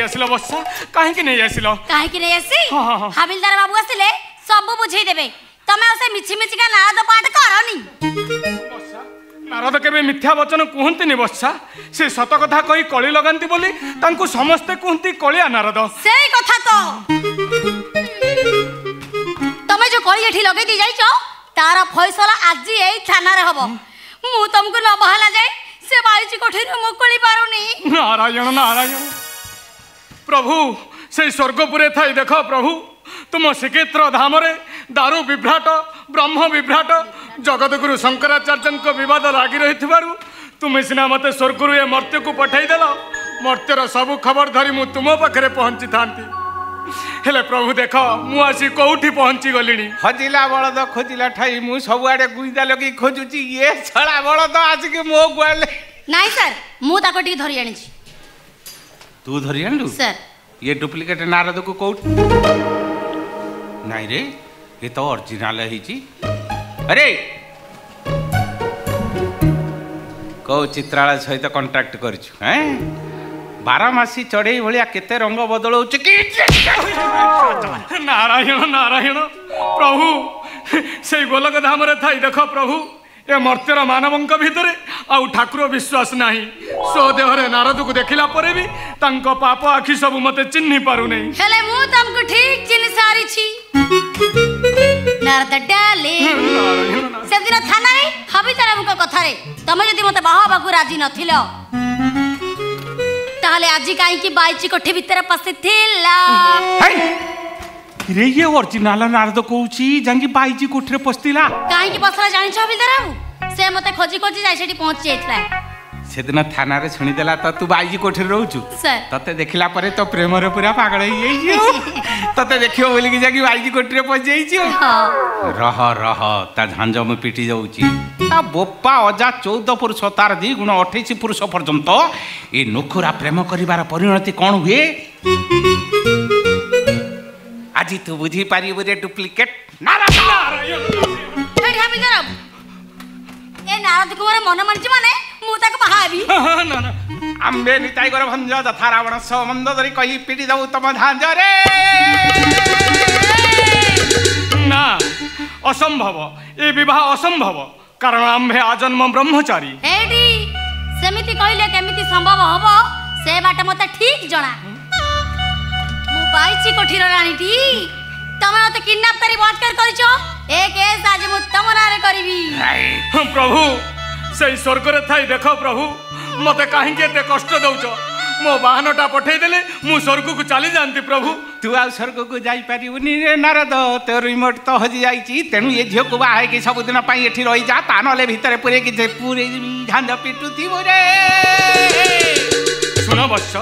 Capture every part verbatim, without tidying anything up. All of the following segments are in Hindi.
आसिल बस्सा काहे नहीं आसिल काहे नहीं आसी हविलदार बाबू आसिले सब बुझेई देबे तमे ओसे मिछि मिछि का नारद पाठ करनी बस्सा नारद केबे मिथ्या वचन कहंती बस्सा से सत कथा कही कली लगांती बोली तांको समस्ते कहंती कलिया नारद सेई कथा तो तमे जो कली एठी लगे दी जाइछो तारा फैसला आज एई थाना रे हबो मु तुमको न बहाला जाय से बाईची कोठी रे मुकुली पारुनी नारायण नारायण प्रभु से स्वर्गपुरे थाई देख प्रभु तुम श्रीक्षेत्र धाम रे दारू विभ्राट ब्रह्म विभ्राट जगतगुरु शंकराचार्य विवाद लगी रही तुम्हें सिना मत स्वर्गरु ए मर्त्य को पठाईदेल मर्त्यर सब खबर धरी मु तुम पाखे पहुंची था हेले प्रभु देख मु आसी कौटी पहुंची गलिनी हजिला बलद खोजिला ठाई मु सबुआडे गुइदा लगी खोजुची ये छड़ा बलद आसिक मो गुआले नाही सर मु ताको टी धरि आनी तू धरि आनलु सर ये डुप्लीकेट नारद को कौट नहीं रे ये तो ओरिजिनल हिची अरे को चित्रालय सहित कांटेक्ट करछु हैं बारमासी चढ़ई भाया केते रंग बदलौ नारायण नारायण प्रभु से गोलक धाम रे थाई देख प्रभु ए मर्त्यर मानवंक भितरे आउ ठाकुर विश्वास नाही सो देहरे नारद को देखिला परे भी तांको पाप आखि सब मते चिन्हि पारु नै हेले मु तुमको ठीक चिन्ह सारी छी नारद डाले से दिन थाना रे हबी तारा मुक कथा रे तमे जदी मते बाहा बागु राजी नथिलो ताहले आजी काई की बाईची कोठी भितर पसिथिला रे ये ओरिजिनल नारद कहूची जंगी बाईजी कोठरे पस्तिला काई की पसला जानि छ हविलदार बाबू से मते खोजी खोजी जाई सेठी पहुंच जाइतला सेदिन थाना रे छुणी देला त तू बाईजी कोठरे रहउछु सर तते देखिला परे तो प्रेम रे पूरा पागल ही जाई तते देखियो बोली की जंगी बाईजी कोठरे पहुंच जाई छी रह रह ता झांज में पिटी जाउची ता बोपा अजा चौदह पुरुष तार दी गुण अठाईस पुरुष पर्यंत ए नोखुरा प्रेम करिवार परिणति कोन हुए आज तू बुझी पारी रे डुप्लीकेट नारद हे हविलदार बाबू ए नारद कुमार मन मनची माने मु ताको बहाबी ना ना आंबे निताई कर भंज जथा रावण संबंध धरी कही पिटी दउ तम झांज रे ना असंभव ए विवाह असंभव कारण आम्भे आजन्म ब्रह्मचारी एडी सेमिति कहिले केमिति संभव हबो से बाटे मते ठीक जणा मु बाईची कोठीर रानीटी तमे मते किडनैप करी बलात्कार करिछो ए केस आज मु तम नारे करबी प्रभु से स्वर्ग रे थाई देख प्रभु मते काहे के ते कष्ट दउछो मो वाहनटा पठेई देले मु स्वर्ग को चली जानती प्रभु तू आ स्वर्ग को जाई पारिबुनी रे नारद तो रिमोट तो हजी जाईची तेनु ये झियो को बाहे के सब दिन पई एठी रही जा तानले भीतर पुरे के पूरे झांझ पिटु थी मोरे सुनो वत्स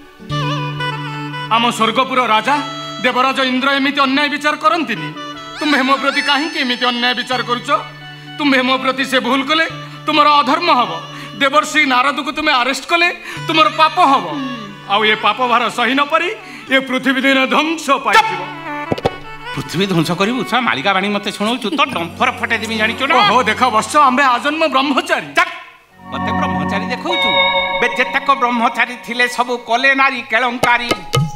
आम स्वर्गपुर राजा देवराज इंद्र एमिति अन्याय विचार करंतिनी तुम्हे मो प्रति काहे के एमिति अन्याय विचार करूछो तुम्हे मो प्रति से भूल कले तुमर अधर्म हबो देवर्षि नारद को तुम्हें अरेस्ट कले तुमर पाप हबो आउ ये पाप भार सही न पारी ये पृथ्वी दिन ध्वंस पाइबो पृथ्वी ध्वंस करिबु सा मालिका बाणी मते सुनौछु तो डंफर फटे देबी जानिचो ना हो देखा वत्स आम्बे आजन्म ब्रह्मचारी तक मते ब्रह्मचारी देखौछु बे जेतक ब्रह्मचारी थिले सब कले नारी केलंकारी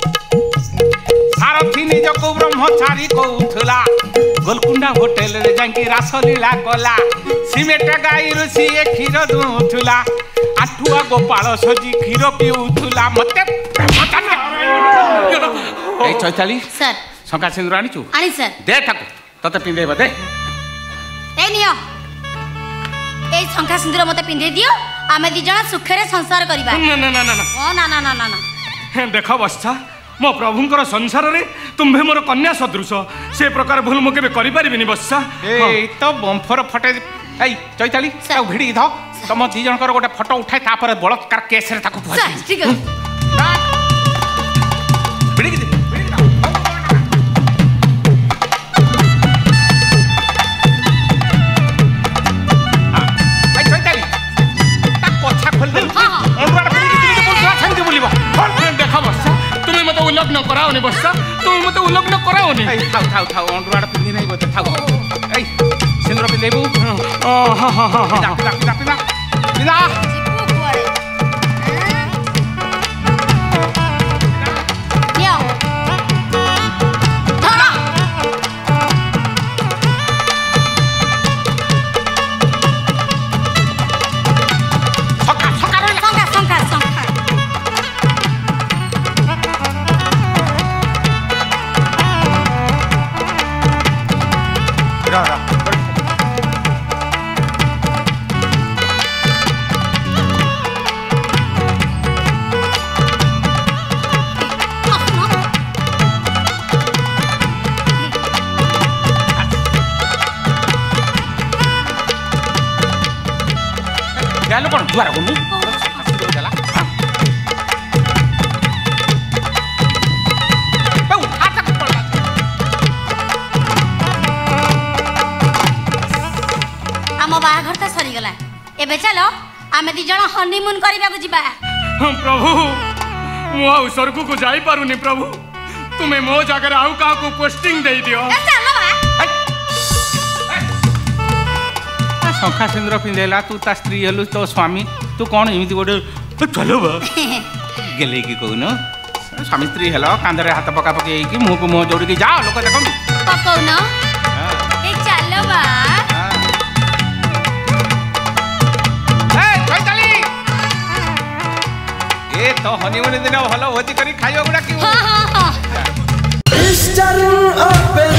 सारथी निजको ब्रह्मचारी कहउथला गोलकुंडा होटल रे जांकी रासलीला कला सिमेट गाई ऋषि ए क्षीर दुथुला आठुआ गोपाल सजी क्षीर पिउथुला मते ए चैताली सर शंका सिंदूर आनिचु आनी सर दे ताको तते पिंदेबा दे ए नियो ए शंका सिंदूर मते पिंदे दियो आमे दी जणा सुखरे संसार करबा ना ना ना ना ओ ना ना ना ना ना देखो बस्ता मो प्रभुंकर संसार रे तुम्हे मोर कन्या सदृश से प्रकार भूल मो केबे करि परिबिनी बस्सा ए तो बम्फर फटे ए चैताली ताऊ भिड़ी ध तम दी जनकर गोटे फोटो उठाए तापर बलात्कार केस रे ताको सर ठीक है भिड़ी दे ए चैताली ता कोछा खोल दे हां हां ओनरा भिड़ी दे बोलवा छंदी बोलिबो देखा बस्सा तुम्हें मते उलग्न कराओनी बस्सा तुम्हें मते उलग्न कराओनी ए थाउ थाउ थाउ ओनरा पिंदी नै बोते थाउ ए सिंदूर पिंदेबू ओ हां हां हां पिला पिला पिला पिला पिला जीपू कुआड़े द्वार को आम बाहाघर तो सरीगला एबे चलो आमे दी जण हनीमून करबा को जिबा। प्रभु मु आउ स्वर्ग को जाई पारुनी प्रभु तुम्हें मो जगह आउ का को पोस्टिंग दे दियो। ए चलो बा शंखा सिंदूर पिंधेला तू ता स्त्री हेलु तो स्वामी तू कौन एमती गोटे चलो बा गेले कि कहून स्वामी स्त्री हेलो कांधरे हाथ पका पके कि मुह को मुह जोड़ी कि जा लोक देखम पकौन ए चलो बा ए तो हनीमून दिन भलो भोजी करी खाइयो गुडा कि Eastern Open